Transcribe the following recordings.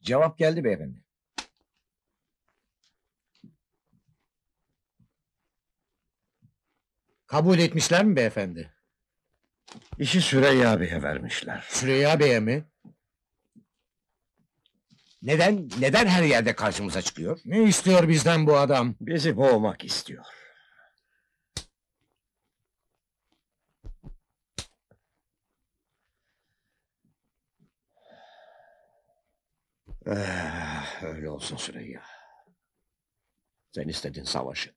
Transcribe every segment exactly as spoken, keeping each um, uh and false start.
Cevap geldi beyefendi. Kabul etmişler mi beyefendi? İşi Süreyya Bey'e vermişler. Süreyya Bey'e mi? Neden, neden her yerde karşımıza çıkıyor? Ne istiyor bizden bu adam? Bizi boğmak istiyor. Eh, öyle olsun Süreyya. Sen istedin savaşı.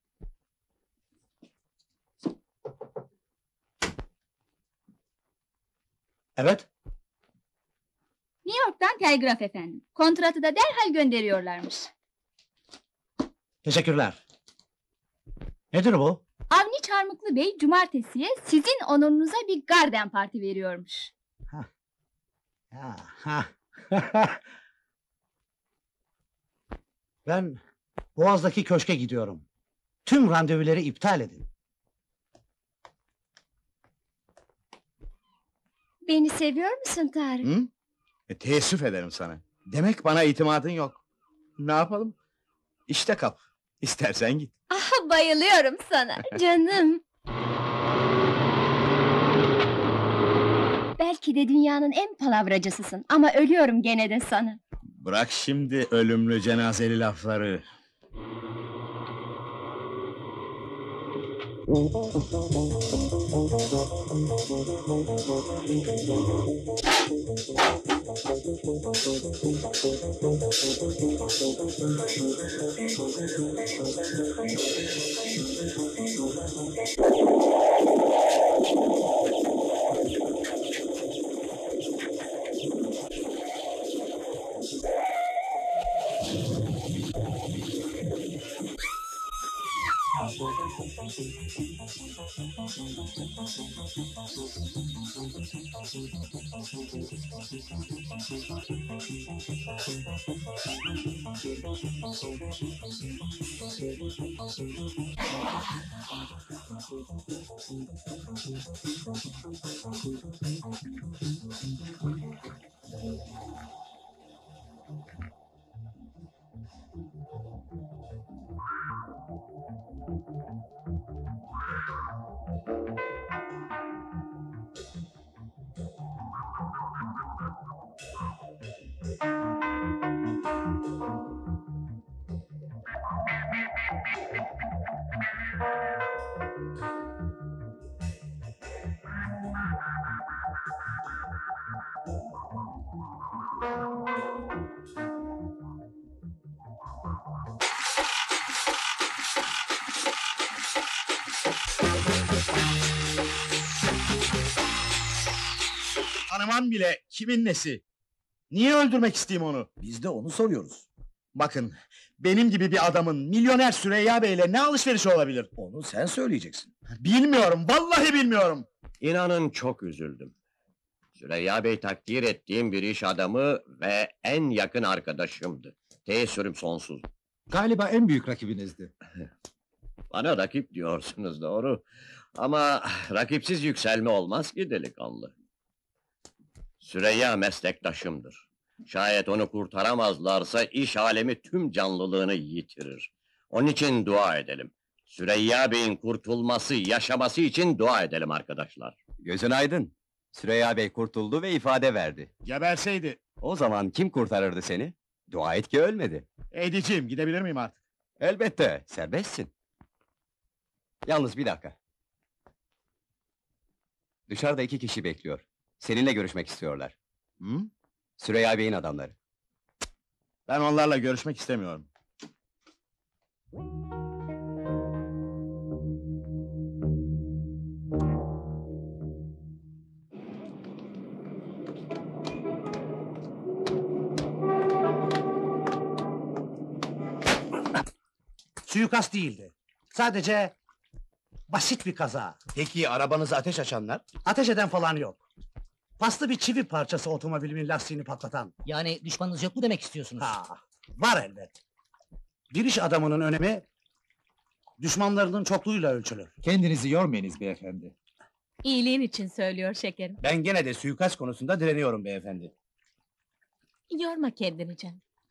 Evet. New York'tan telgraf efendim. Kontratı da derhal gönderiyorlarmış. Teşekkürler. Nedir bu? Avni Çarmıklı Bey cumartesiye sizin onurunuza bir garden parti veriyormuş. Ha, ha. Ben Boğaz'daki köşke gidiyorum. Tüm randevuları iptal edin. Beni seviyor musun Tarık? Hı? E, teessüf ederim sana. Demek bana itimadın yok. Ne yapalım? İşte kap. İstersen git. Ah, bayılıyorum sana canım. Belki de dünyanın en palavracısısın ama ölüyorum gene de sana. Bırak şimdi ölümlü cenazeli lafları. Tanımam bile kimin nesi? Niye öldürmek isteyeyim onu? Biz de onu soruyoruz. Bakın, benim gibi bir adamın milyoner Süreyya Bey'le ne alışverişi olabilir? Onu sen söyleyeceksin. Bilmiyorum, vallahi bilmiyorum. İnanın çok üzüldüm. Süreyya Bey takdir ettiğim bir iş adamı ve en yakın arkadaşımdı. Teessürüm sonsuz. Galiba en büyük rakibinizdi. Bana rakip diyorsunuz doğru. Ama rakipsiz yükselme olmaz ki delikanlı. Süreyya meslektaşımdır. Şayet onu kurtaramazlarsa iş alemi tüm canlılığını yitirir. Onun için dua edelim. Süreyya Bey'in kurtulması, yaşaması için dua edelim arkadaşlar. Gözün aydın. Süreyya Bey kurtuldu ve ifade verdi. Geberseydi. O zaman kim kurtarırdı seni? Dua et ki ölmedi. Ediciğim, gidebilir miyim artık? Elbette, serbestsin. Yalnız bir dakika. Dışarıda iki kişi bekliyor. Seninle görüşmek istiyorlar. Hı? Süreyya Bey'in adamları. Ben onlarla görüşmek istemiyorum. Suikast değildi. Sadece basit bir kaza. Peki arabanızı ateş açanlar? Ateş eden falan yok. Paslı bir çivi parçası otomobilimin lastiğini patlatan. Yani düşmanınız yok mu demek istiyorsunuz? Ha, var elbet. Bir iş adamının önemi düşmanlarının çokluğuyla ölçülür. Kendinizi yormayınız beyefendi. İyiliğin için söylüyor şekerim. Ben gene de suikast konusunda direniyorum beyefendi. Yorma kendini canım.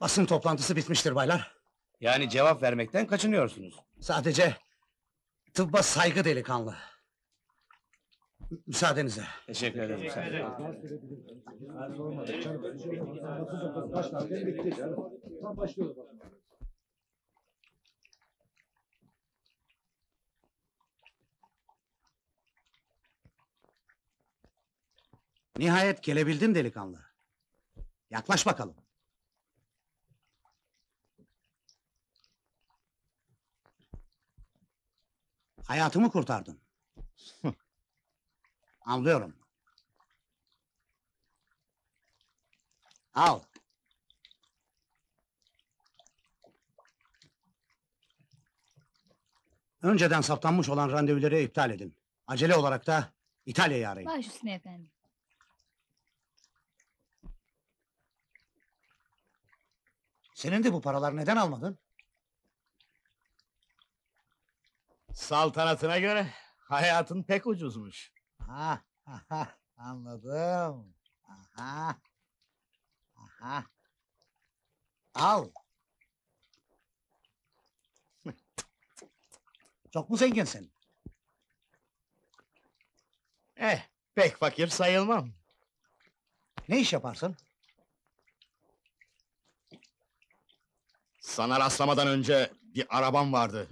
Basın toplantısı bitmiştir baylar. Yani cevap vermekten kaçınıyorsunuz. Sadece tıbba saygı delikanlı. Mü- Müsaadenizle. Teşekkür ederim. Nihayet gelebildin delikanlı. Yaklaş bakalım. Hayatımı kurtardın. Anlıyorum. Al. Önceden saptanmış olan randevuları iptal edin. Acele olarak da İtalya'yı arayın. Baş üstüne efendim. Senin de bu paralar neden almadın? Saltanatına göre hayatın pek ucuzmuş. Ha, aha, anladım. Aha. Aha. Al. Çok mu zenginsin? Eh, pek fakir sayılmam. Ne iş yaparsın? Sana rastlamadan önce bir arabam vardı.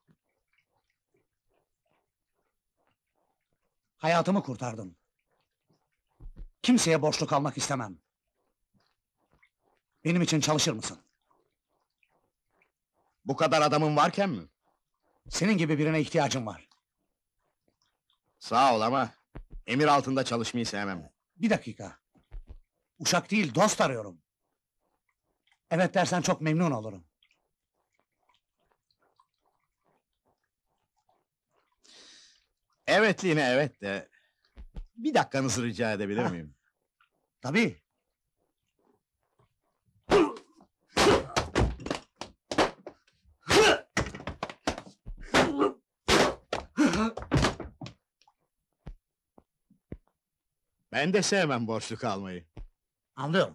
Hayatımı kurtardın. Kimseye borçlu kalmak istemem. Benim için çalışır mısın? Bu kadar adamın varken mi? Senin gibi birine ihtiyacım var. Sağ ol ama emir altında çalışmayı sevmem. Bir dakika. Uşak değil, dost arıyorum. Evet dersen çok memnun olurum. Evetliğine evet de... Bir dakikanızı rica edebilir Ha. miyim? Tabii. Ben de sevmem borçlu kalmayı. Anlıyorum.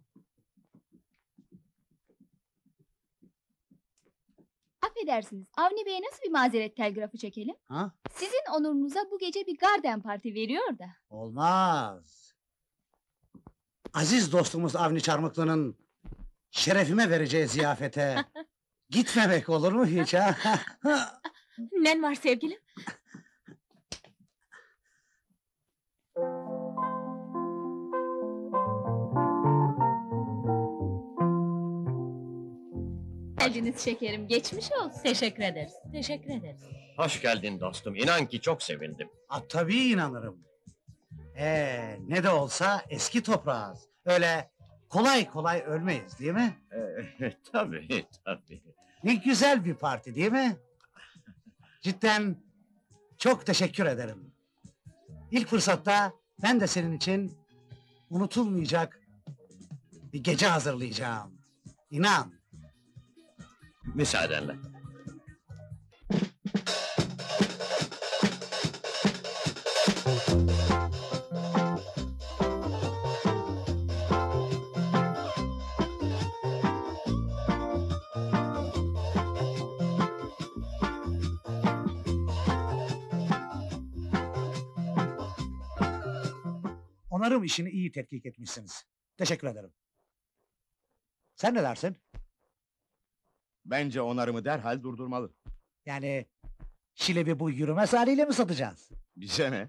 Affedersiniz, Avni Bey'e nasıl bir mazeret telgrafı çekelim? Ha? Sizin onurunuza bu gece bir garden parti veriyor da. Olmaz. Aziz dostumuz Avni Çarmıklı'nın şerefime vereceği ziyafete gitmemek olur mu hiç ha? Nen var sevgilim? Geldiniz şekerim, geçmiş olsun. Teşekkür ederiz. Teşekkür ederiz. Hoş geldin dostum. İnan ki çok sevindim. Ha, tabii inanırım. Ee, ne de olsa eski toprağız. Öyle kolay kolay ölmeyiz değil mi? Ee, tabii, tabii. Ne güzel bir parti değil mi? Cidden çok teşekkür ederim. İlk fırsatta ben de senin için unutulmayacak bir gece hazırlayacağım. İnan. Müsaadenle. Onarım işini iyi tetkik etmişsiniz. Teşekkür ederim. Sen ne dersin? Bence onarımı derhal durdurmalı. Yani Şilebi bu yürümez haliyle mi satacağız? Bize ne?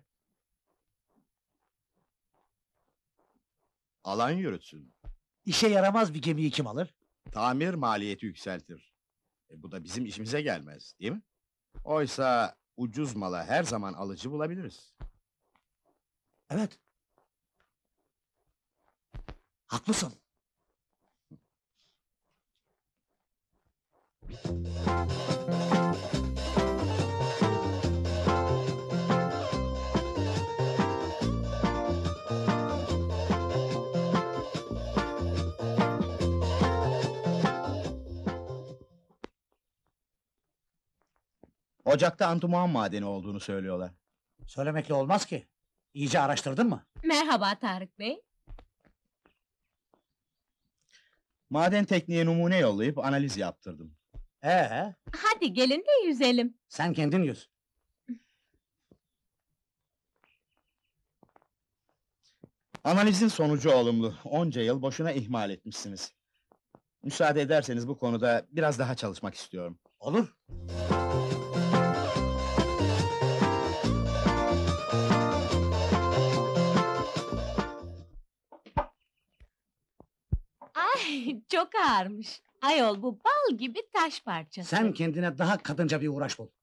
Alan yürütsün. İşe yaramaz bir gemiyi kim alır? Tamir maliyeti yükseltir. E, bu da bizim işimize gelmez, değil mi? Oysa ucuz mala her zaman alıcı bulabiliriz. Evet. Haklısın. Ocakta antuman madeni olduğunu söylüyorlar. Söylemekle olmaz ki. İyice araştırdın mı? Merhaba Tarık Bey. Maden tekniğe numune yollayıp analiz yaptırdım. Ee, Hadi gelin de yüzelim. sen kendin yüz. Analizin sonucu olumlu. Onca yıl boşuna ihmal etmişsiniz. Müsaade ederseniz bu konuda biraz daha çalışmak istiyorum. Olur. Ay çok ağırmış. Ayol bu bal gibi taş parçası. Sen kendine daha kadınca bir uğraş bul.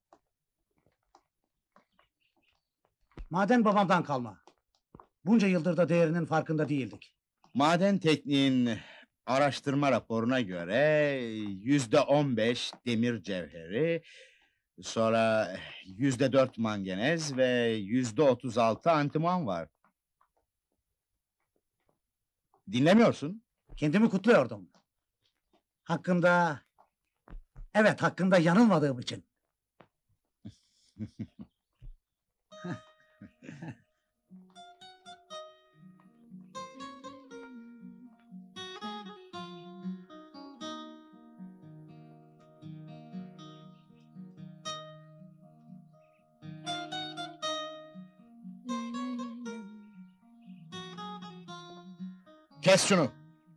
Maden babamdan kalma. Bunca yıldır da değerinin farkında değildik. Maden tekniğin araştırma raporuna göre yüzde on beş demir cevheri, sonra yüzde dört manganez ve yüzde otuz altı antimon var. Dinlemiyorsun? Kendimi kutluyordum. Hakkında... Evet, hakkında yanılmadığım için. Kes şunu!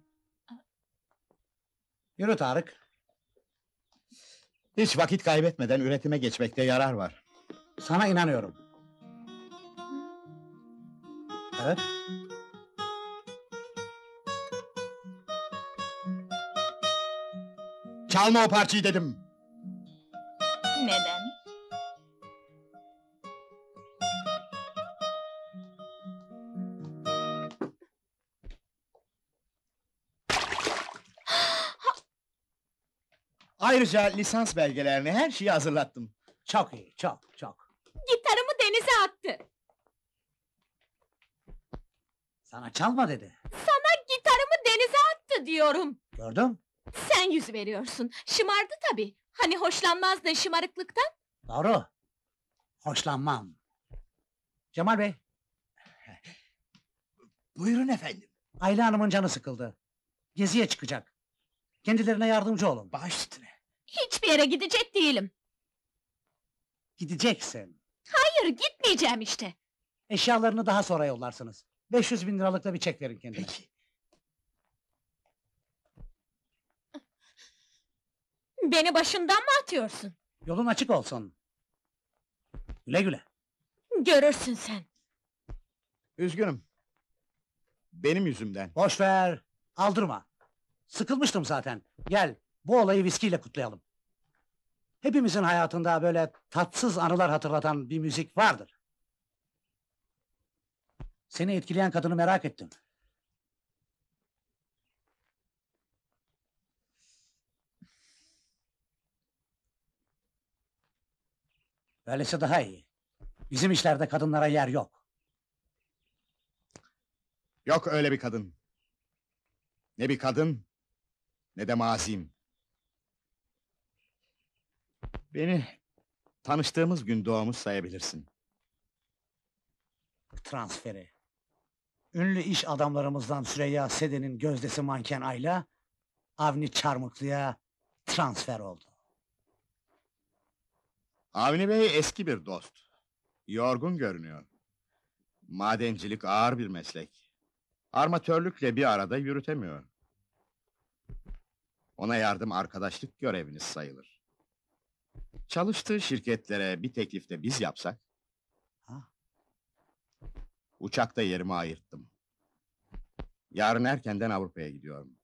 Yürü Tarık. Hiç vakit kaybetmeden üretime geçmekte yarar var. Sana inanıyorum. Evet. Çalma o parçayı dedim! Neden? Ayrıca lisans belgelerini, her şeyi hazırlattım. Çok iyi, çok, çok. Gitarımı denize attı. Sana çalma dedi. Sana gitarımı denize attı diyorum. Gördün? Sen yüz veriyorsun. Şımardı tabii. Hani hoşlanmazdın şımarıklıktan? Doğru. Hoşlanmam. Cemal Bey, Buyurun efendim. Ayla Hanım'ın canı sıkıldı. Geziye çıkacak. Kendilerine yardımcı olun. Baş üstüne. Hiçbir yere gidecek değilim. Gideceksin. Hayır gitmeyeceğim işte. Eşyalarını daha sonra yollarsınız. beş yüz bin liralık da bir çek verin kendine. Peki. Beni başından mı atıyorsun? Yolun açık olsun. Güle güle. Görürsün sen. Üzgünüm. Benim yüzümden. Boş ver. Aldırma. Sıkılmıştım zaten. Gel, bu olayı viskiyle kutlayalım. Hepimizin hayatında böyle tatsız anılar hatırlatan bir müzik vardır. Seni etkileyen kadını merak ettim. Böylesi daha iyi. Bizim işlerde kadınlara yer yok. Yok öyle bir kadın. Ne bir kadın, ne de mazim. Beni tanıştığımız gün doğmuş sayabilirsin. Transferi. Ünlü iş adamlarımızdan Süreyya Seden'in gözdesi manken Ayla, Avni Çarmıklı'ya transfer oldu. Avni Bey eski bir dost. Yorgun görünüyor. Madencilik ağır bir meslek. Armatörlükle bir arada yürütemiyor. Ona yardım arkadaşlık göreviniz sayılır. Çalıştığı şirketlere bir teklif de biz yapsak? Ha? Uçakta yerimi ayırttım. Yarın erkenden Avrupa'ya gidiyorum.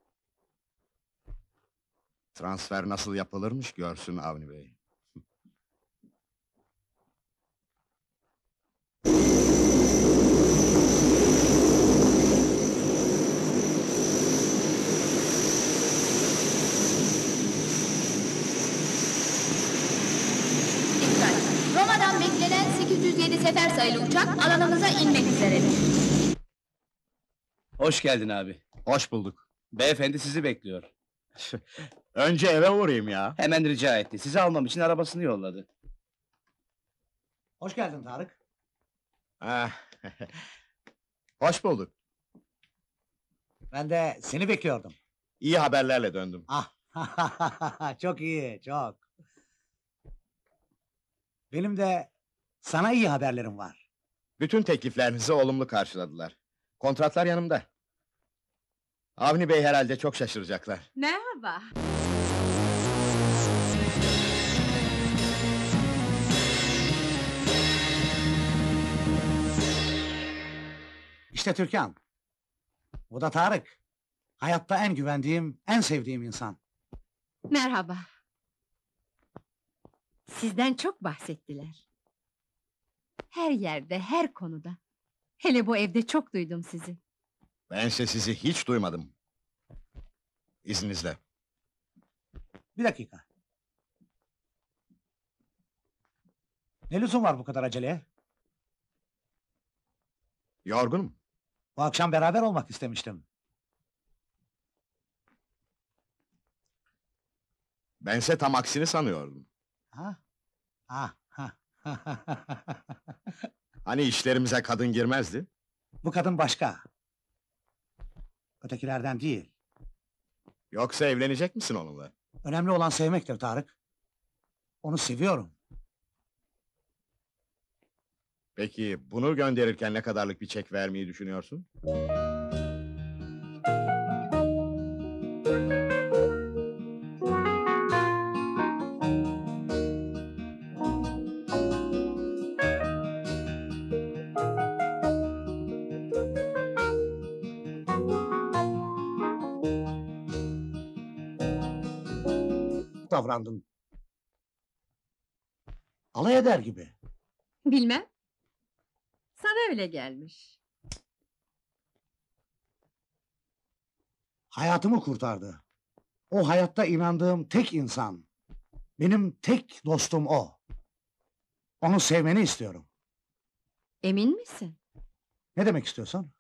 Transfer nasıl yapılırmış görsün Avni Bey. Dikkat! Roma'dan beklenen sekiz yüz yedi sefer sayılı uçak alanımıza inmek üzeredir. Hoş geldin abi. Hoş bulduk. Beyefendi sizi bekliyor. Önce eve uğrayayım ya. Hemen rica etti. Sizi almam için arabasını yolladı. Hoş geldin Tarık. Ah, hoş bulduk. Ben de seni bekliyordum. İyi haberlerle döndüm. Ah, çok iyi, çok. Benim de sana iyi haberlerim var. Bütün tekliflerinizi olumlu karşıladılar. Kontratlar yanımda. Avni Bey herhalde çok şaşıracaklar. Merhaba. İşte Türkan. Bu da Tarık. Hayatta en güvendiğim, en sevdiğim insan. Merhaba. Sizden çok bahsettiler. Her yerde, her konuda. Hele bu evde çok duydum sizi. Bense sizi hiç duymadım. İzninizle. Bir dakika. Ne lüzum var bu kadar aceleye? Yorgunum. Bu akşam beraber olmak istemiştim. Bense tam aksini sanıyordum. Ha? Ha, ha. Hani işlerimize kadın girmezdi? Bu kadın başka. Ötekilerden değil. Yoksa evlenecek misin onunla? Önemli olan sevmektir Tarık. Onu seviyorum. Peki bunu gönderirken ne kadarlık bir çek vermeyi düşünüyorsun? Davrandın. Alay eder gibi. Bilmem. Sana öyle gelmiş. Hayatımı kurtardı. O hayatta inandığım tek insan. Benim tek dostum o. Onu sevmeni istiyorum. Emin misin? Ne demek istiyorsun?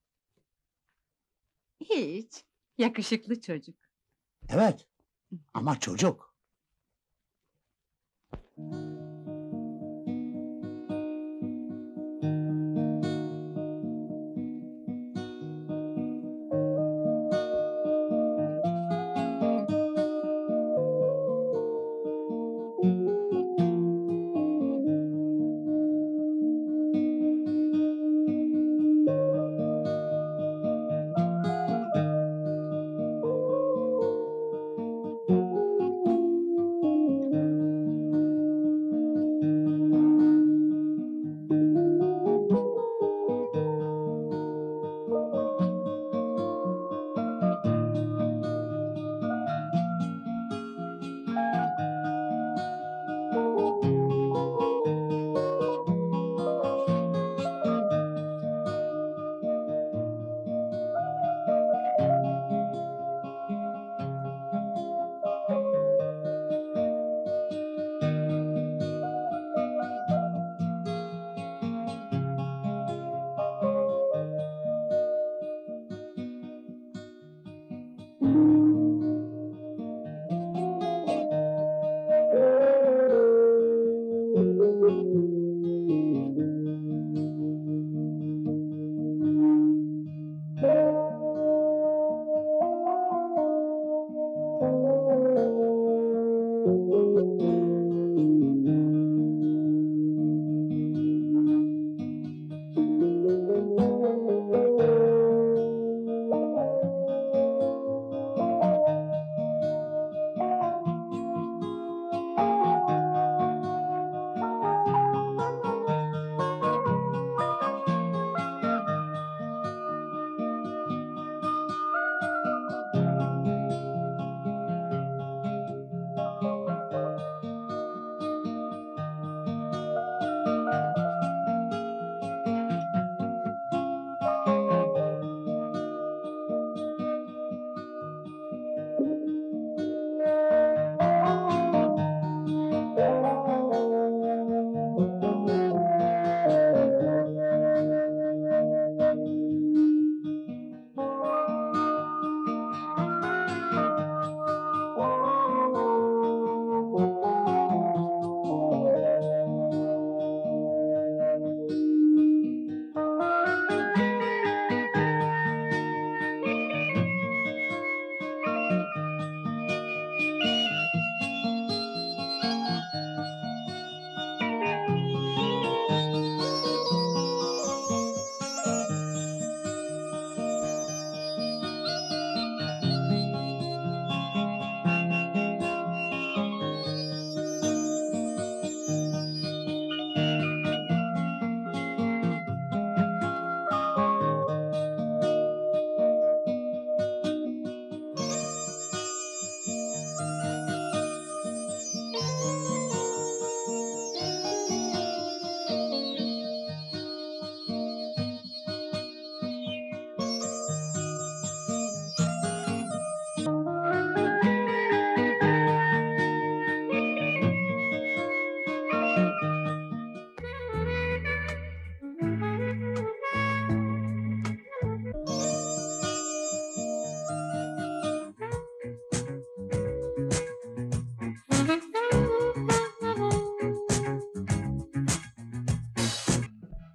Hiç. Yakışıklı çocuk. Evet. Ama çocuk.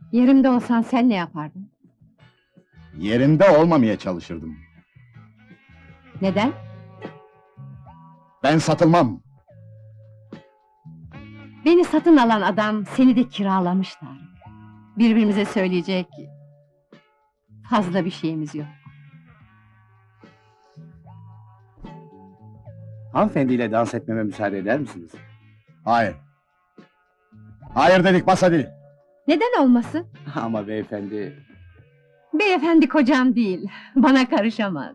Yerimde olsan sen ne yapardın? Yerinde olmamaya çalışırdım. Neden? Ben satılmam. Beni satın alan adam seni de kiralamış Tarık. Birbirimize söyleyecek fazla bir şeyimiz yok. Hanımefendiyle dans etmeme müsaade eder misiniz? Hayır. Hayır dedik, bas hadi. Neden olmasın? Ama beyefendi... Beyefendi kocam değil, bana karışamaz.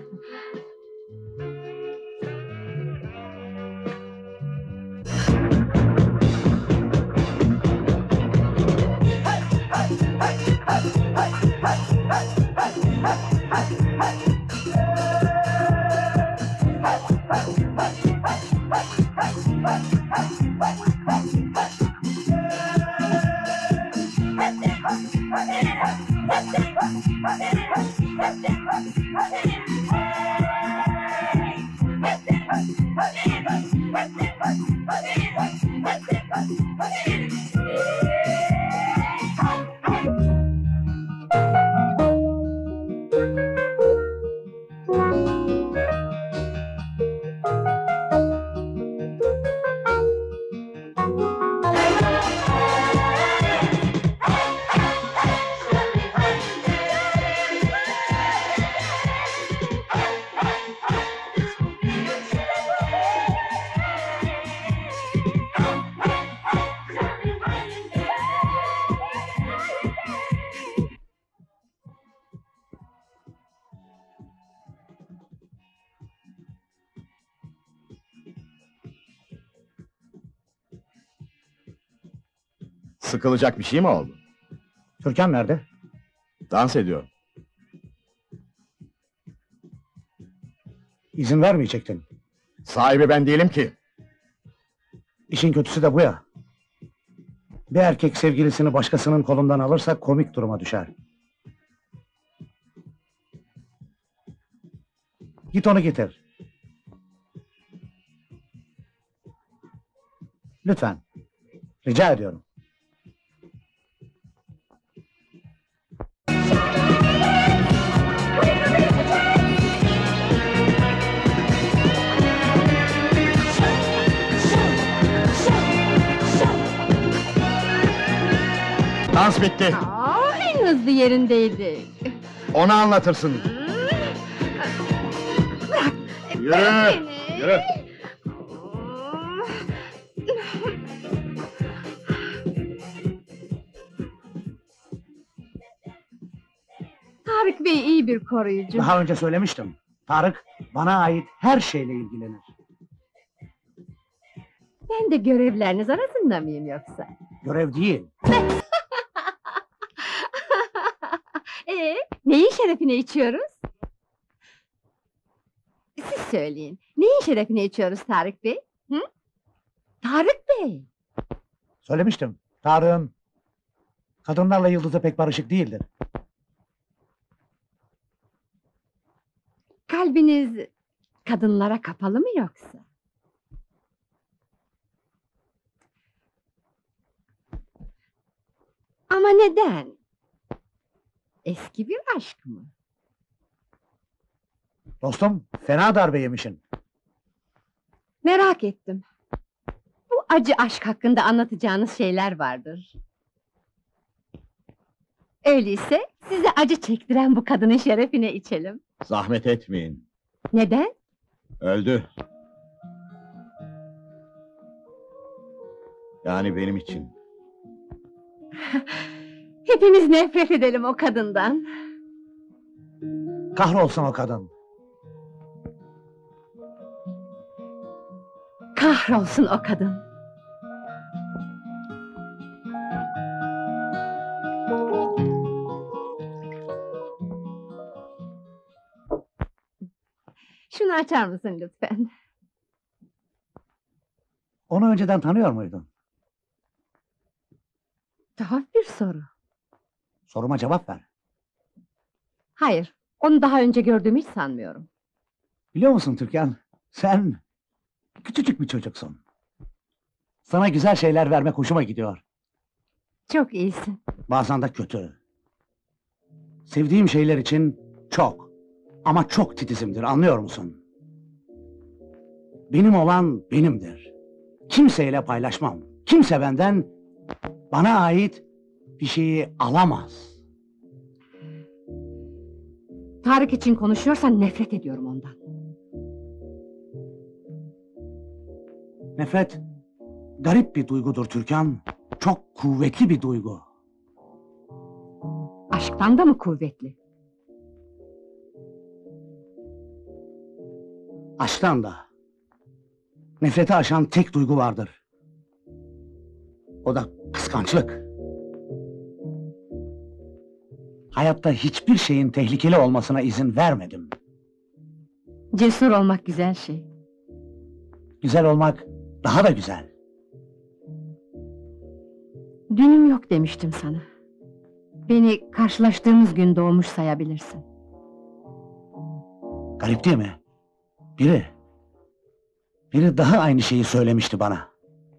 Sıkılacak bir şey mi oldu? Türkan nerede? Dans ediyor. İzin vermeyecektin. Sahibi ben değilim ki. İşin kötüsü de bu ya. Bir erkek sevgilisini başkasının kolundan alırsa komik duruma düşer. Git onu getir. Lütfen. Rica ediyorum. Dans bitti. Aa, en hızlı yerindeydi. Onu anlatırsın. Yürü. Beni. Yürü. Tarık Bey iyi bir koruyucu. Daha önce söylemiştim. Tarık bana ait her şeyle ilgilenir. Ben de görevleriniz arasında mıyım yoksa? Görev değil. Ee, neyin şerefine içiyoruz? Siz söyleyin. Neyin şerefine içiyoruz Tarık Bey? Hı? Tarık Bey! Söylemiştim. Tarık'ın kadınlarla yıldızı pek barışık değildir. Kalbiniz kadınlara kapalı mı yoksa? Ama neden? Eski bir aşk mı? Dostum, fena darbe yemişin. Merak ettim. Bu acı aşk hakkında anlatacağınız şeyler vardır. Öyleyse size acı çektiren bu kadının şerefine içelim. Zahmet etmeyin. Neden? Öldü. Yani benim için. Hepimiz nefret edelim o kadından. Kahrolsun o kadın. Kahrolsun o kadın. Şunu açar mısın lütfen? Onu önceden tanıyor muydun? Tuhaf bir soru. Soruma cevap ver. Hayır, onu daha önce gördüğümü hiç sanmıyorum. Biliyor musun Türkan? Sen küçücük bir çocuksun. Sana güzel şeyler vermek hoşuma gidiyor. Çok iyisin. bazen de kötü. Sevdiğim şeyler için çok ama çok titizimdir, anlıyor musun? Benim olan benimdir. Kimseyle paylaşmam. Kimse benden bana ait bir şeyi alamaz. Tarık için konuşuyorsan nefret ediyorum ondan. Nefret garip bir duygudur Türkan. Çok kuvvetli bir duygu. Aşktan da mı kuvvetli? Aşktan da. Nefreti aşan tek duygu vardır. O da kıskançlık. Hayatta hiçbir şeyin tehlikeli olmasına izin vermedim. Cesur olmak güzel şey. Güzel olmak daha da güzel. Dünüm yok demiştim sana. Beni karşılaştığımız gün doğmuş sayabilirsin. Garip değil mi? Biri, biri daha aynı şeyi söylemişti bana.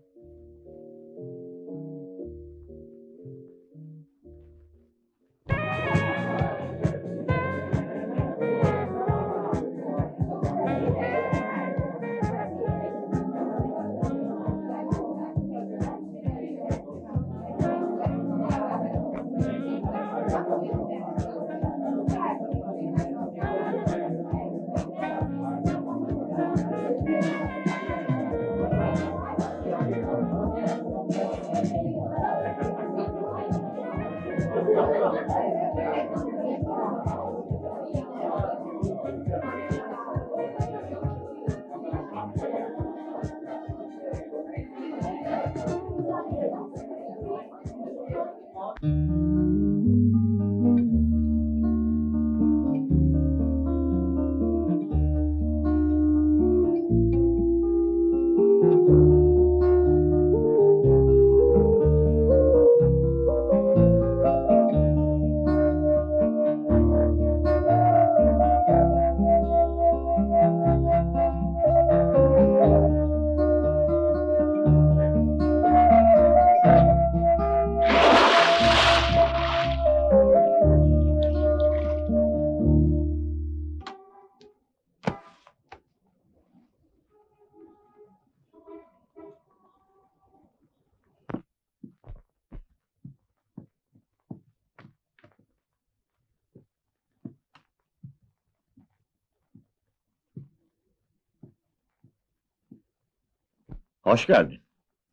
Hoş geldin.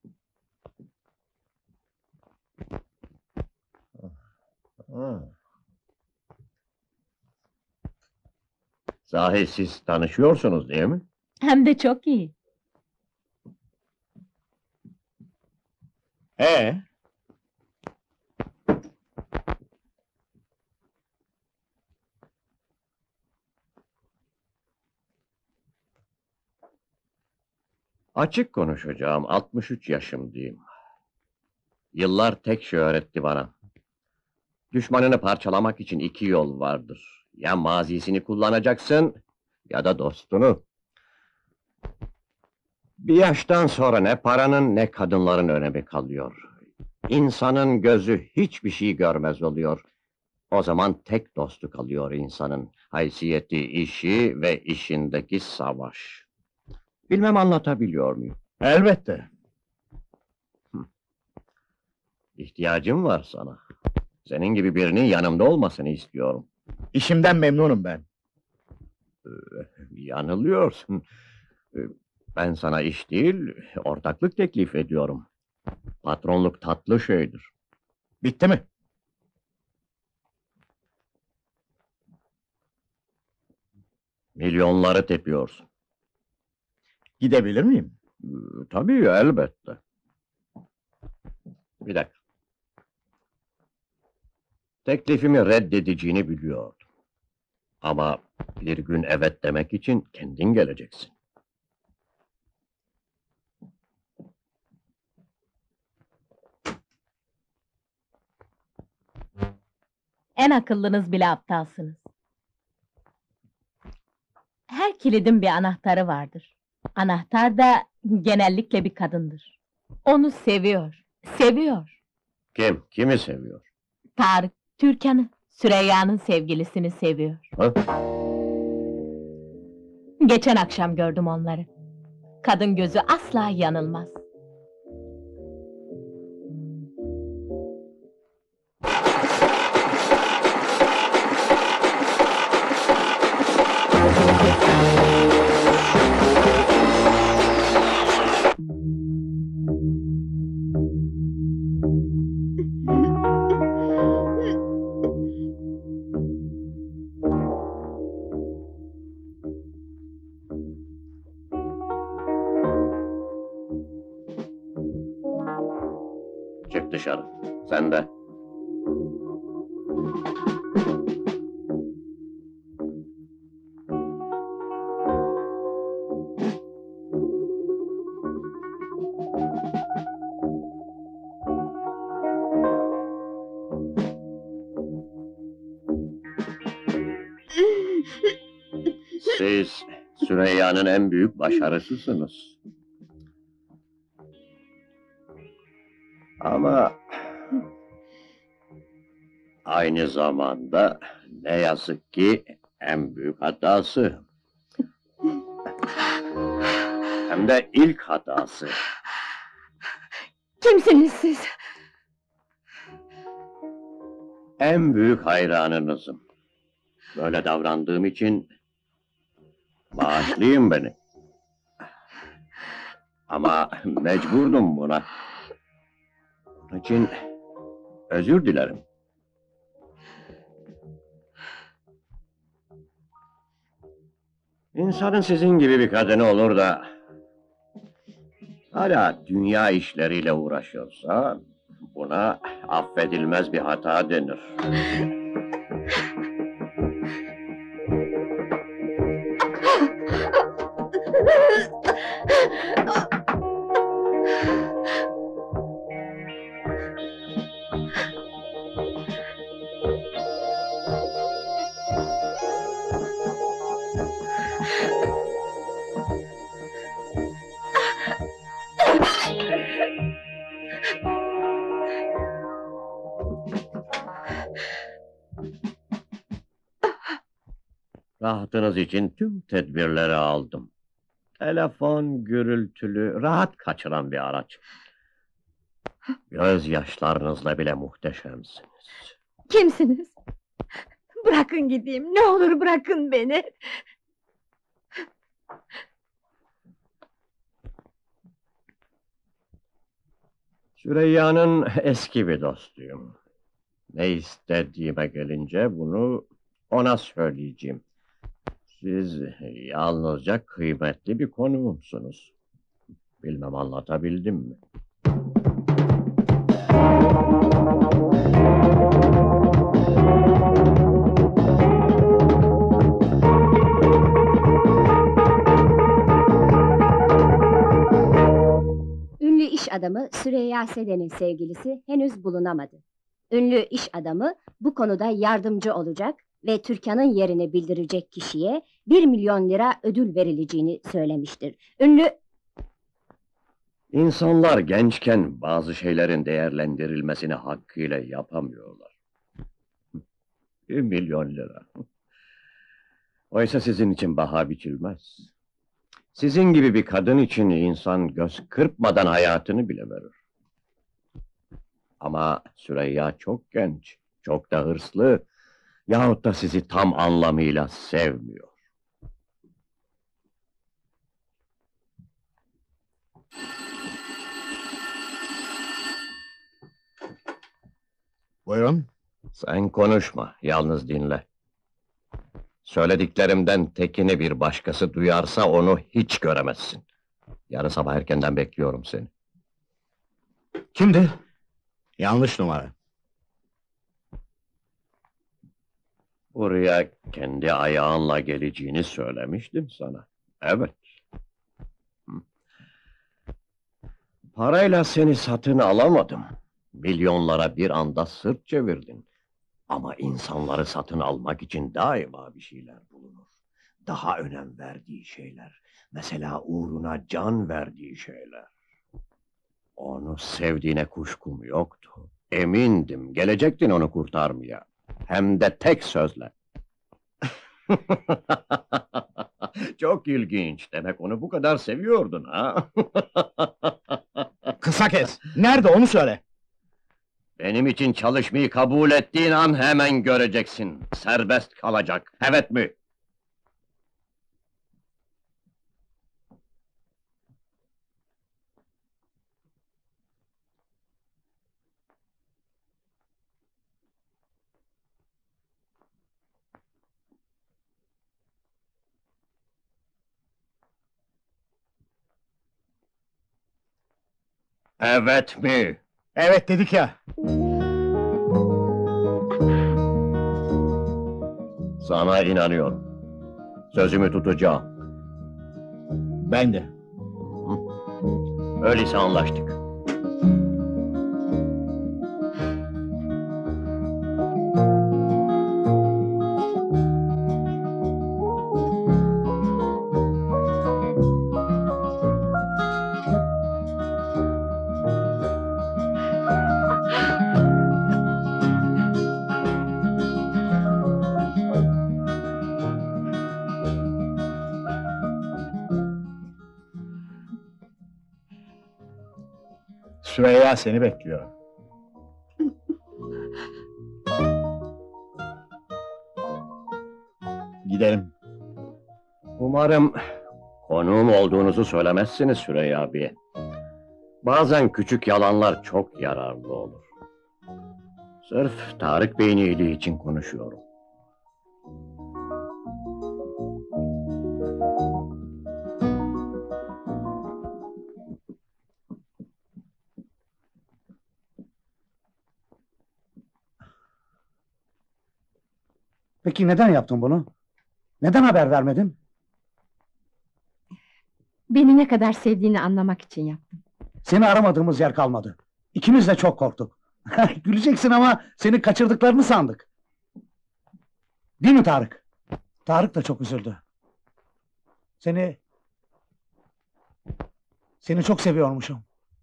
Ha. Sahi siz tanışıyorsunuz değil mi? Hem de çok iyi. Ee? Açık konuşacağım, altmış üç yaşımdayım. Yıllar tek şey öğretti bana. Düşmanını parçalamak için iki yol vardır. Ya mazisini kullanacaksın, ya da dostunu. Bir yaştan sonra ne paranın ne kadınların önemi kalıyor. İnsanın gözü hiçbir şey görmez oluyor. O zaman tek dostu kalıyor insanın. Haysiyeti, işi ve işindeki savaş. Bilmem anlatabiliyor muyum? Elbette. İhtiyacım var sana. Senin gibi birinin yanımda olmasını istiyorum. İşimden memnunum ben. Yanılıyorsun. Ben sana iş değil, ortaklık teklif ediyorum. Patronluk tatlı şeydir. Bitti mi? Milyonları tepiyorsun. Gidebilir miyim? Ee, Tabii, elbette. Bir dakika. Teklifimi reddedeceğini biliyordum. Ama bir gün evet demek için kendin geleceksin. En akıllınız bile aptalsınız. Her kilidin bir anahtarı vardır. Anahtar da genellikle bir kadındır. Onu seviyor, seviyor. Kim? Kimi seviyor? Tarık, Türkan'ı, Süreyya'nın sevgilisini seviyor. Ha? Geçen akşam gördüm onları. Kadın gözü asla yanılmaz. Çık dışarı. Sen de. Siz Süreyya'nın en büyük başarısısınız. Ama aynı zamanda ne yazık ki en büyük hatası. Hem de ilk hatası. Kimsiniz siz? En büyük hayranınızım. Böyle davrandığım için bağışlayın beni. Ama mecburdum buna. Bunun için özür dilerim. İnsanın sizin gibi bir kadını olur da hala dünya işleriyle uğraşıyorsa buna affedilmez bir hata denir. Rahatınız için tüm tedbirleri aldım. Telefon gürültülü, rahat kaçıran bir araç. Gözyaşlarınızla bile muhteşemsiniz. Kimsiniz? Bırakın gideyim, ne olur bırakın beni! Süreyya'nın eski bir dostuyum. Ne istediğime gelince bunu ona söyleyeceğim. Siz yalnızca kıymetli bir konuğumsunuz. Bilmem anlatabildim mi? Ünlü iş adamı Süreyya Seden'in sevgilisi henüz bulunamadı. Ünlü iş adamı bu konuda yardımcı olacak ve Türkan'ın yerini bildirecek kişiye bir milyon lira ödül verileceğini söylemiştir. Ünlü... İnsanlar gençken bazı şeylerin değerlendirilmesini hakkıyla yapamıyorlar. Bir milyon lira. Oysa sizin için paha biçilmez. Sizin gibi bir kadın için insan göz kırpmadan hayatını bile verir. Ama Süreyya çok genç, çok da hırslı, yahut da sizi tam anlamıyla sevmiyor. Buyurun. Sen konuşma, yalnız dinle. Söylediklerimden tekini bir başkası duyarsa onu hiç göremezsin. Yarın sabah erkenden bekliyorum seni. Kimdi? Yanlış numara. Buraya kendi ayağınla geleceğini söylemiştim sana. Evet. Hı. Parayla seni satın alamadım. Milyonlara bir anda sırt çevirdin. Ama insanları satın almak için daima bir şeyler bulunur. Daha önem verdiği şeyler. Mesela uğruna can verdiği şeyler. Onu sevdiğine kuşkum yoktu. Emindim, gelecektin onu kurtarmaya. Hem de tek sözle. Çok ilginç, demek onu bu kadar seviyordun ha? Kısa kes! Nerede onu söyle! Benim için çalışmayı kabul ettiğin an hemen göreceksin. Serbest kalacak, evet mi? Evet mi? Evet dedik ya! Sana inanıyorum. Sözümü tutacağım. Ben de. Öyleyse anlaştık. Süreyya seni bekliyor. Gidelim. Umarım konuğum olduğunuzu söylemezsiniz Süreyya abi. Bazen küçük yalanlar çok yararlı olur. Sırf Tarık Bey'in iyiliği için konuşuyorum. Peki neden yaptın bunu? Neden haber vermedin? Beni ne kadar sevdiğini anlamak için yaptım. Seni aramadığımız yer kalmadı. İkimiz de çok korktuk. Güleceksin ama seni kaçırdıklarını sandık. Değil mi Tarık? Tarık da çok üzüldü. Seni... Seni çok seviyormuşum.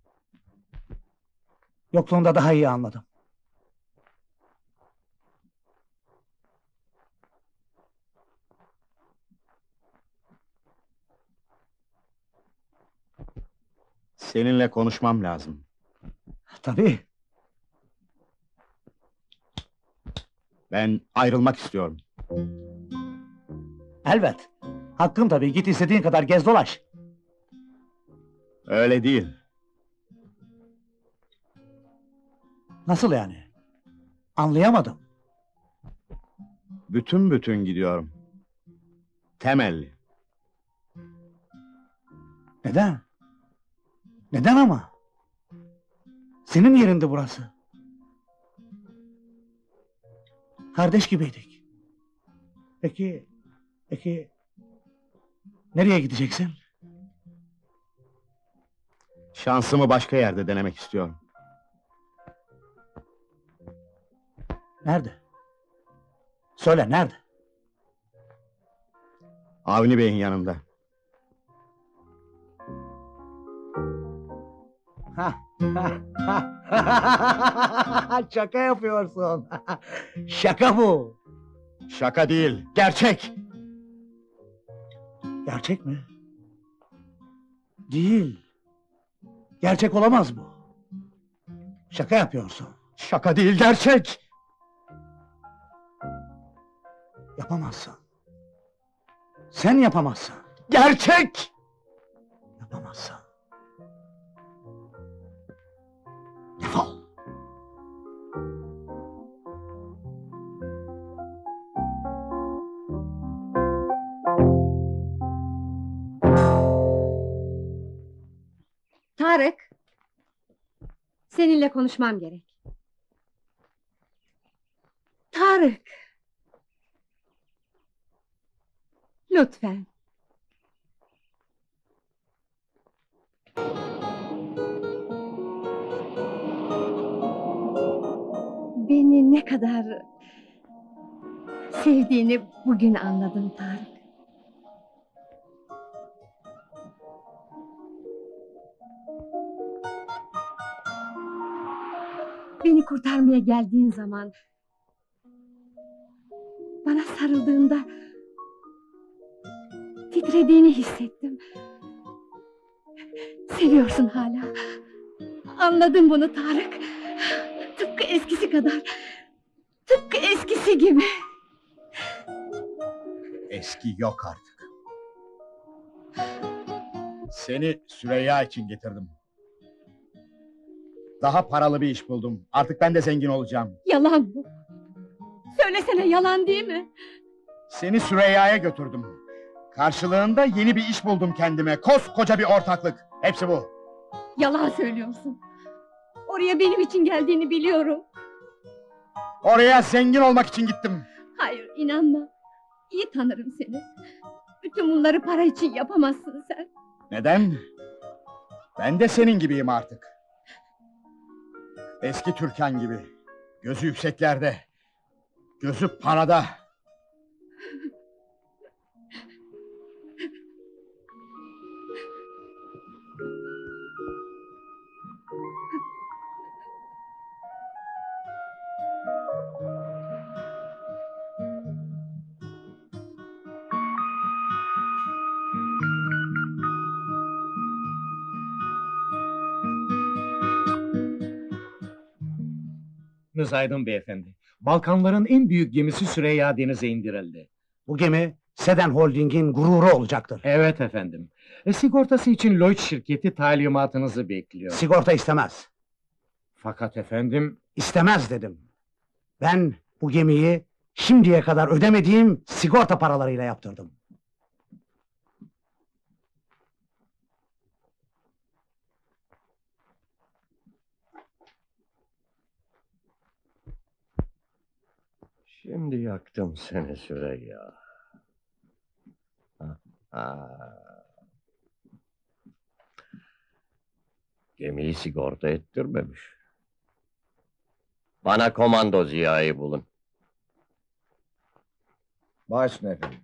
Yokluğunda daha iyi anladım. Seninle konuşmam lazım. Tabii. Ben ayrılmak istiyorum. Elbet. Hakkın tabii. Git istediğin kadar gez dolaş. Öyle değil. Nasıl yani? Anlayamadım. Bütün bütün gidiyorum. Temelli. Neden? Neden ama? Senin yerindi burası. Kardeş gibiydik. Peki, peki... Nereye gideceksin? Şansımı başka yerde denemek istiyorum. Nerede? Söyle, nerede? Avni Bey'in yanında. Şaka yapıyorsun. Şaka bu. Şaka değil, gerçek! Gerçek mi? Değil. Gerçek olamaz bu. Şaka yapıyorsun. Şaka değil, gerçek! Yapamazsın. Sen yapamazsın. Gerçek! Yapamazsın. Defol. Tarık! Seninle konuşmam gerek. Tarık! Lütfen. Beni ne kadar sevdiğini bugün anladım Tarık. Beni kurtarmaya geldiğin zaman... Bana sarıldığında... Titrediğini hissettim. Seviyorsun hala. Anladım bunu Tarık. Tıpkı eskisi kadar. Tıpkı eskisi gibi. Eski yok artık. Seni Süreyya için getirdim. Daha paralı bir iş buldum. Artık ben de zengin olacağım. Yalan bu. Söylesene, yalan değil mi? Seni Süreyya'ya götürdüm. Karşılığında yeni bir iş buldum kendime. Koskoca bir ortaklık. Hepsi bu. Yalan söylüyorsun. Oraya benim için geldiğini biliyorum. Oraya zengin olmak için gittim. Hayır, inanma. İyi tanırım seni. Bütün bunları para için yapamazsın sen. Neden? Ben de senin gibiyim artık. Eski Türkan gibi. Gözü yükseklerde. Gözü parada. Gözünüz aydın beyefendi. Balkanların en büyük gemisi Süreyya denize indirildi. Bu gemi Seden Holding'in gururu olacaktır. Evet efendim. E, sigortası için Lloyd şirketi talimatınızı bekliyor. Sigorta istemez. Fakat efendim... İstemez dedim. Ben bu gemiyi şimdiye kadar ödemediğim sigorta paralarıyla yaptırdım. Şimdi yaktım seni Süreyya. Ha, ha. Gemiyi sigorta ettirmemiş. Bana komando Ziya'yı bulun. Bağışın efendim.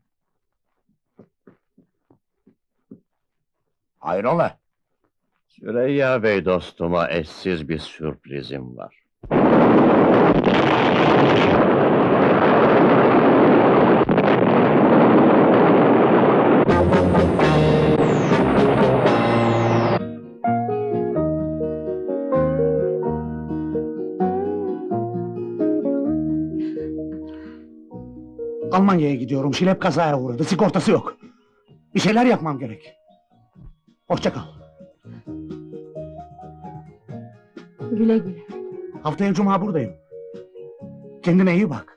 Hayrola? Süreyya Bey dostuma eşsiz bir sürprizim var. Almanya'ya gidiyorum. Şilep kazaya uğradı. Sigortası yok. Bir şeyler yapmam gerek. Hoşça kal. Güle güle. Haftaya cuma buradayım. Kendine iyi bak.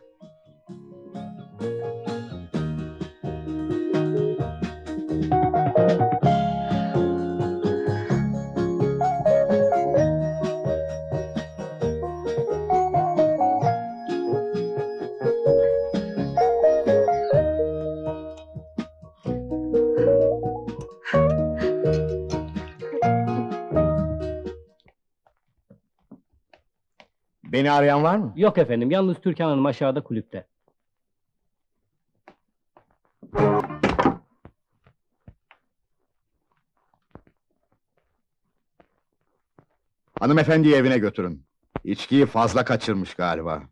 Beni arayan var mı? Yok efendim, yalnız Türkan Hanım aşağıda kulüpte. Hanımefendiyi evine götürün. İçkiyi fazla kaçırmış galiba.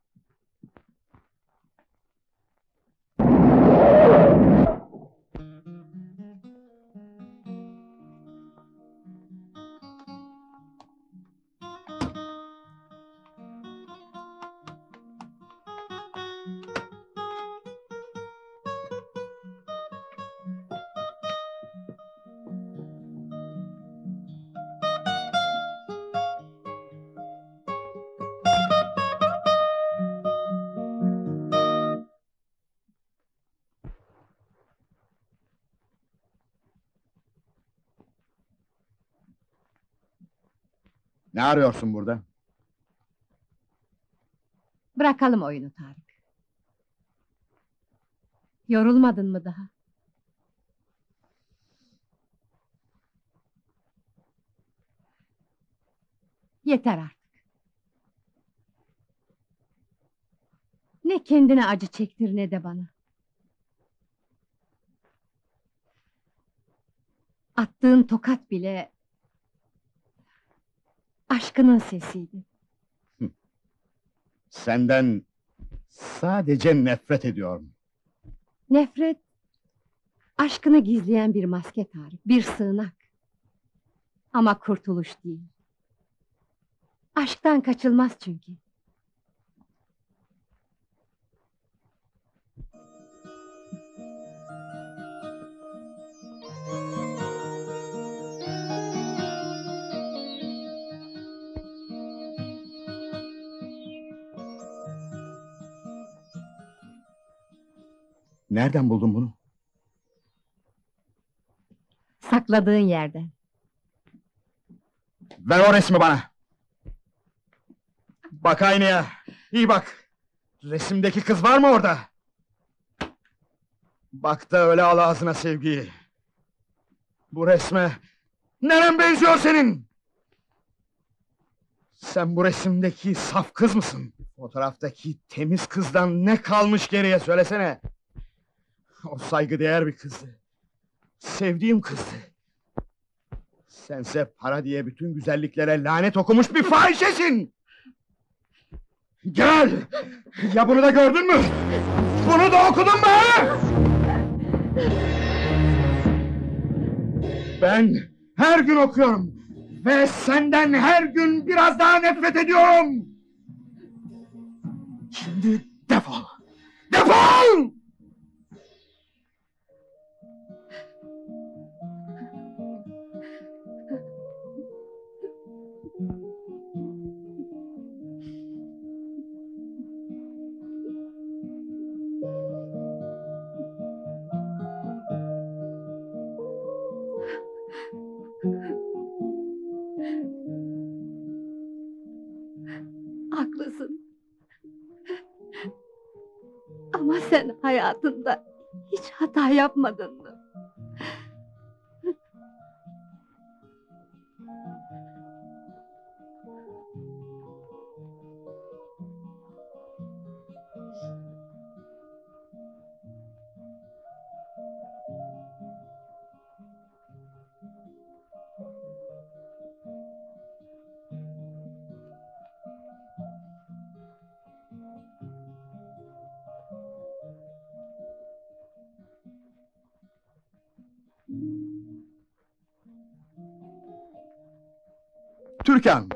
Ne arıyorsun burada? Bırakalım oyunu Tarık. Yorulmadın mı daha? Yeter artık. Ne kendine acı çektir ne de bana. Attığın tokat bile aşkının sesiydi. Hı. Senden sadece nefret ediyorum. Nefret, aşkını gizleyen bir maske Tarık, bir sığınak. Ama kurtuluş değil. Aşktan kaçılmaz çünkü. Nereden buldun bunu? Sakladığın yerden. Ver o resmi bana. Bak aynaya. İyi bak. Resimdeki kız var mı orada? Bak da öyle al ağzına sevgiyi. Bu resme neren benziyor senin? Sen bu resimdeki saf kız mısın? Fotoğraftaki temiz kızdan ne kalmış geriye söylesene. O saygıdeğer bir kızdı. Sevdiğim kızdı. Sense para diye bütün güzelliklere lanet okumuş bir fahişesin! Gel! Ya bunu da gördün mü? Bunu da okudun mu? ha? Ben her gün okuyorum. Ve senden her gün biraz daha nefret ediyorum! Şimdi defol! Defol! Haklısın. Ama sen hayatında hiç hata yapmadın mı? Türkan!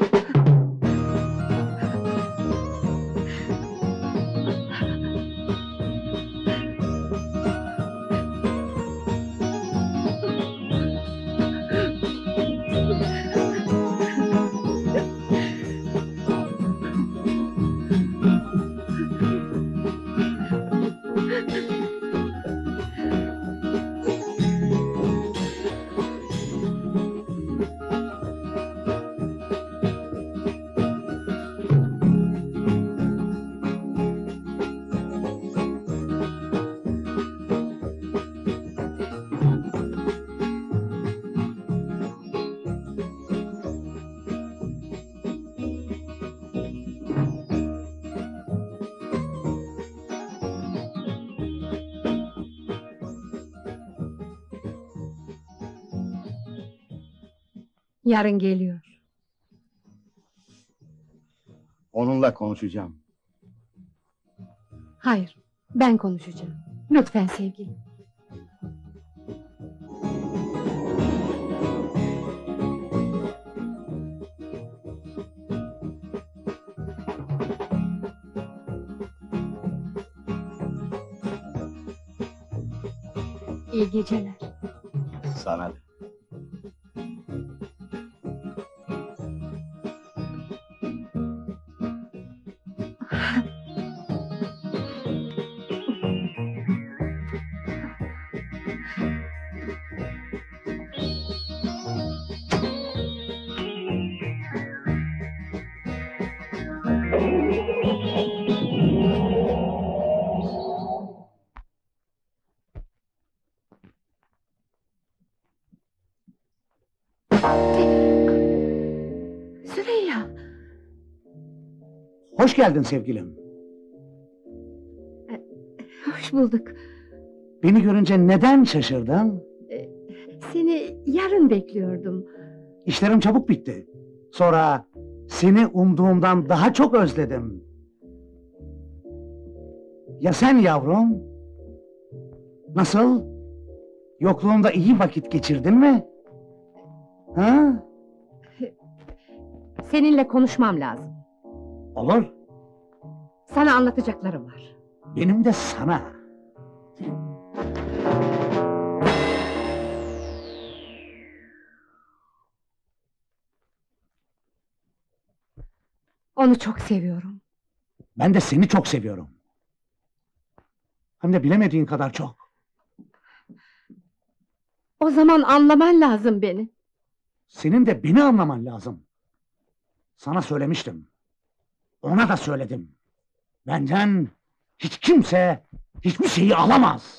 Yarın geliyor. Onunla konuşacağım. Hayır, ben konuşacağım. Lütfen sevgilim. İyi geceler. Sana da. Süreyya! Hoş geldin sevgilim. Hoş bulduk. Beni görünce neden şaşırdın? Seni yarın bekliyordum. İşlerim çabuk bitti. Sonra seni umduğumdan daha çok özledim. Ya sen yavrum? Nasıl? Yokluğumda iyi vakit geçirdin mi? Ha? Seninle konuşmam lazım. Olur. Sana anlatacaklarım var. Benim de sana. Onu çok seviyorum. Ben de seni çok seviyorum. Hem de bilemediğin kadar çok. O zaman anlaman lazım beni. Senin de beni anlaman lazım. Sana söylemiştim. Ona da söyledim. Benden hiç kimse hiçbir şeyi alamaz.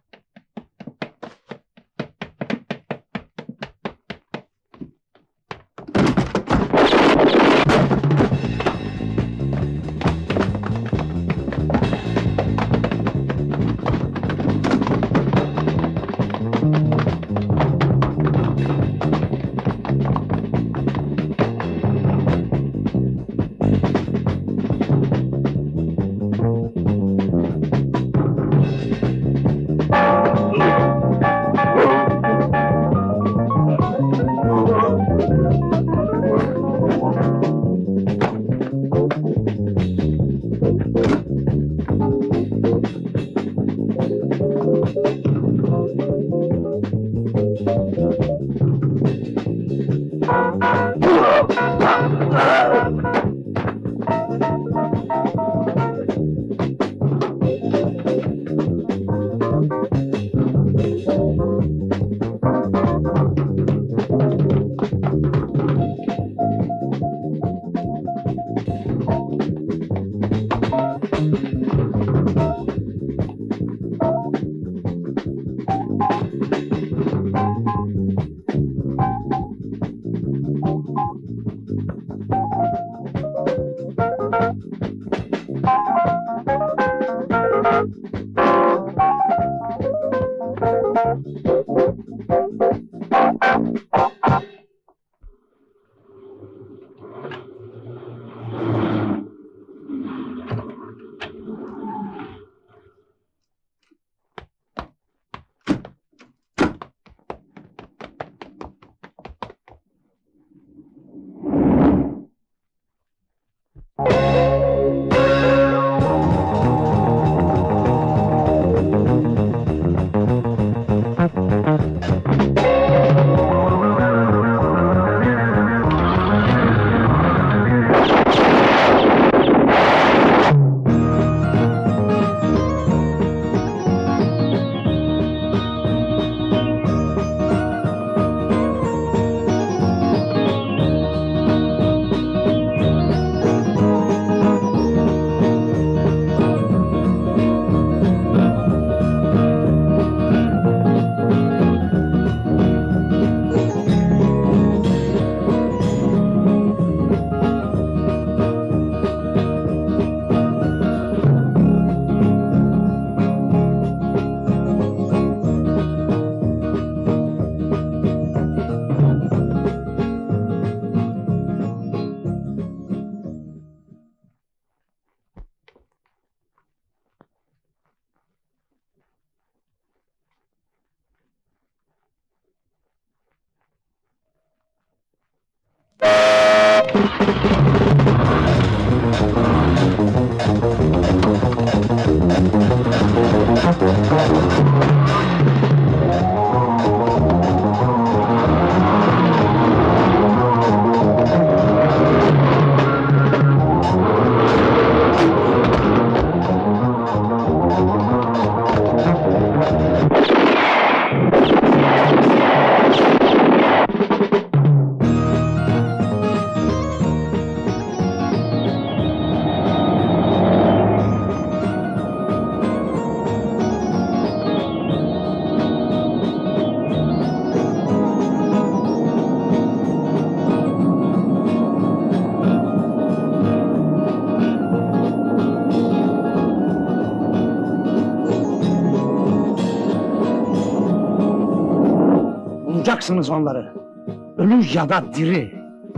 Bulacaksınız onları. Ölü ya da diri.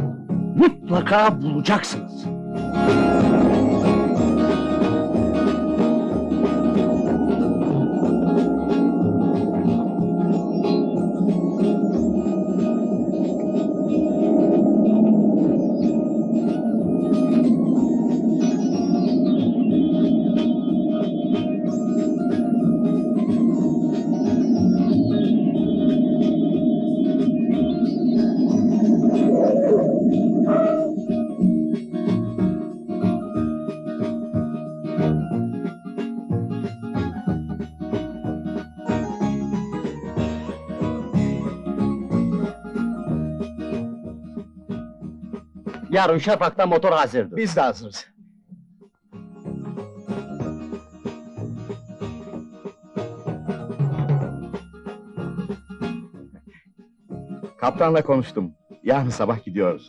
Mutlaka bulacaksınız. Yarın Şafak'ta motor hazırdır. Biz de hazırız. Kaptanla konuştum. Yarın sabah gidiyoruz.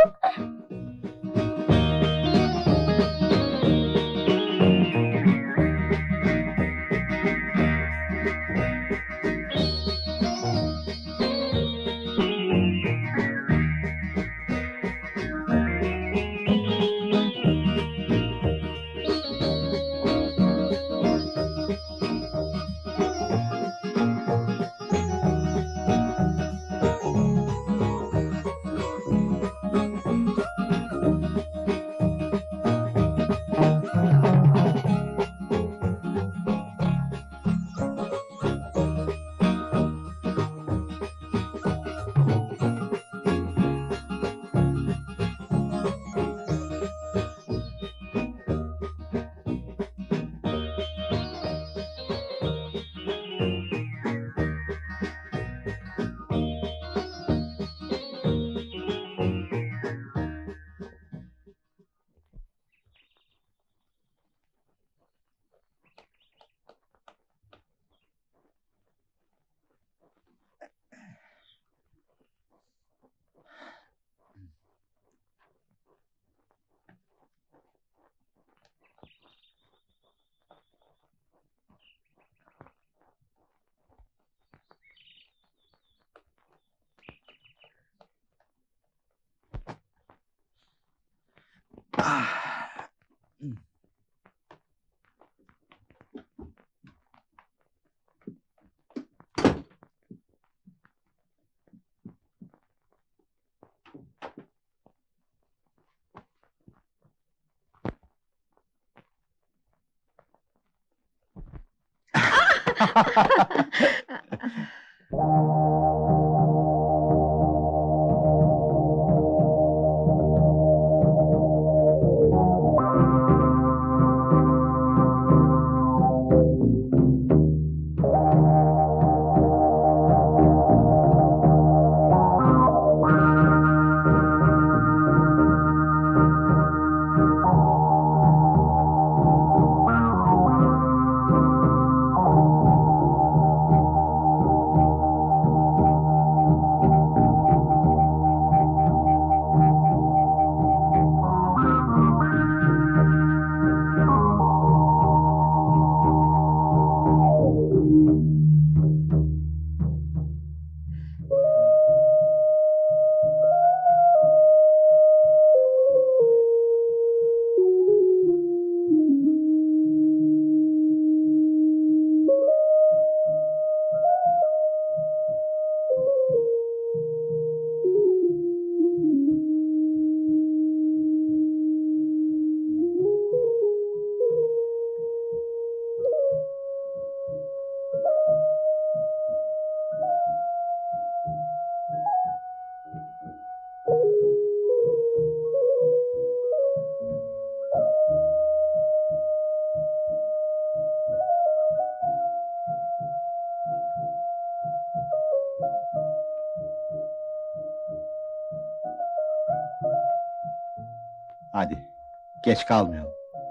Hadi, geç kalmayalım.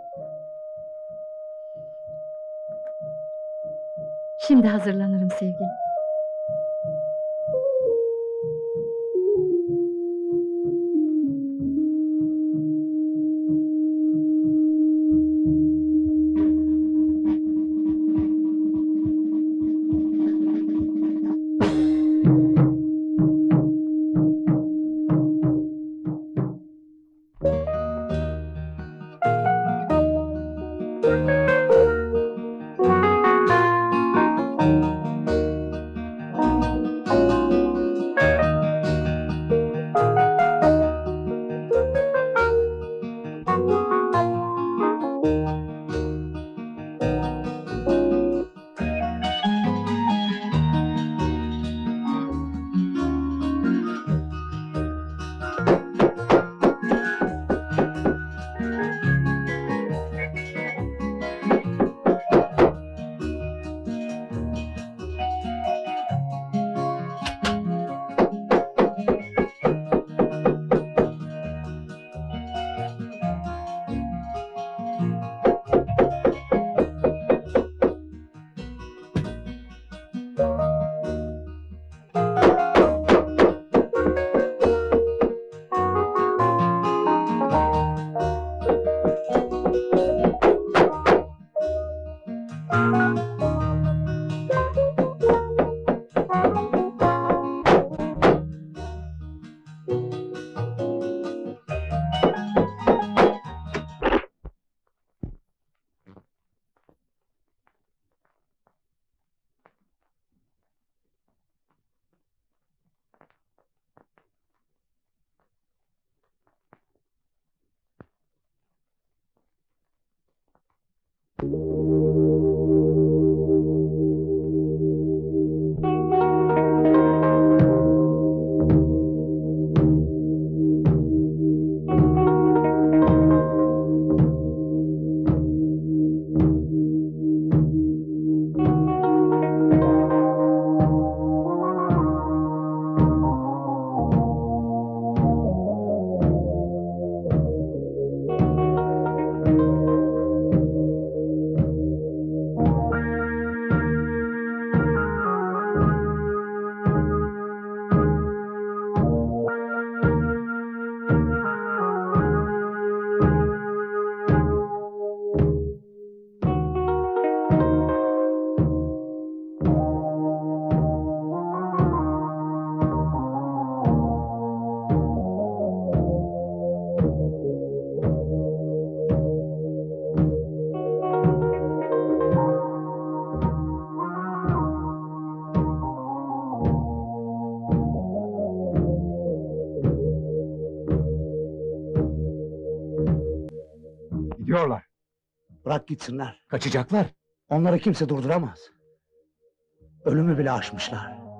Şimdi hazırlanırım sevgilim. Gidiyorlar. Bırak gitsinler. Kaçacaklar. Onları kimse durduramaz. Ölümü bile aşmışlar.